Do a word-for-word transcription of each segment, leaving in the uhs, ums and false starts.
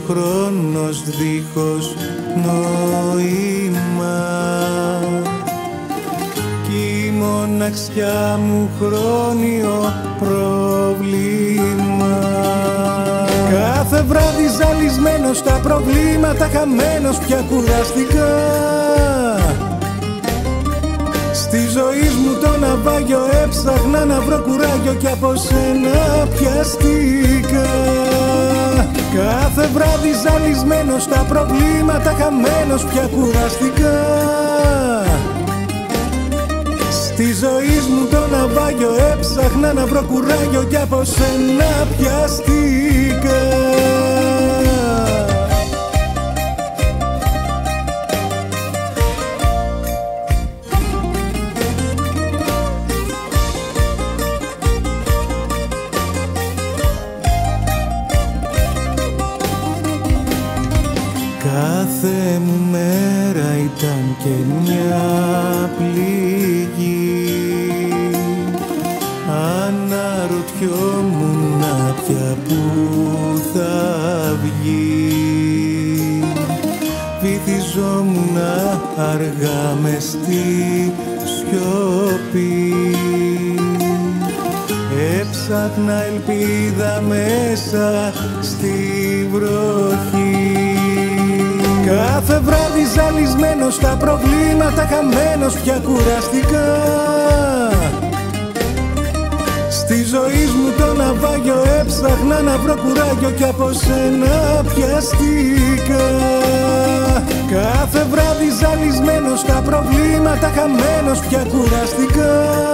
χρόνος δίχως νόημα κι η μοναξιά μου χρόνιο πρόβλημα. Κάθε βράδυ ζαλισμένος στα προβλήματα, χαμένος πια κουραστικά. Στη ζωή μου το ναυάγιο έψαχνα να βρω κουράγιο κι από σένα πιαστήκα. Κάθε βράδυ ζαλισμένος στα προβλήματα, χαμένος πια κουραστικά. Στη ζωή μου το ναυάγιο έψαχνα να βρω κουράγιο κι από σένα πιαστήκα. Κάθε μου μέρα ήταν και μια πληγή. Αναρωτιόμουν πια που θα βγει. Βυθιζόμουν αργά μες στη σιωπή. Έψαχνα ελπίδα μέσα στη βροχή. Κάθε βράδυ ζαλισμένος στα προβλήματα, χαμένος πια κουραστικά. Στη ζωή μου το ναυάγιο έψαχνα να βρω κουράγιο κι από σένα πιαστήκα. Κάθε βράδυ ζαλισμένος στα προβλήματα, χαμένος πια κουραστικά.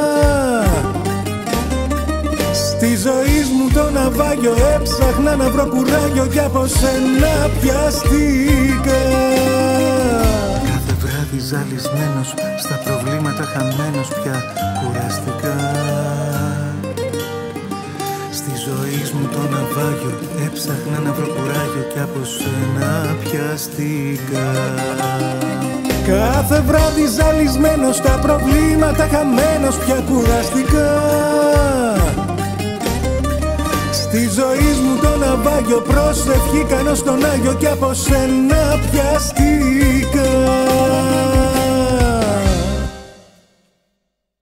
Στη ζωή μου το ναυάγιο έψαχνα να βρω κουράγιο κι από σένα πιαστήκα. Κάθε βράδυ ζαλισμένος στα προβλήματα, χαμένος πια κουραστικά. Στη ζωή μου το ναυάγιο έψαχνα να βρω κουράγιο κι από σένα πιαστήκα. Κάθε βράδυ ζαλισμένος στα προβλήματα, χαμένος πια κουραστικά. Στη ζωή μου το ναυάγιο προσευχή κάνω στον Άγιο κι από σένα πιαστήκα.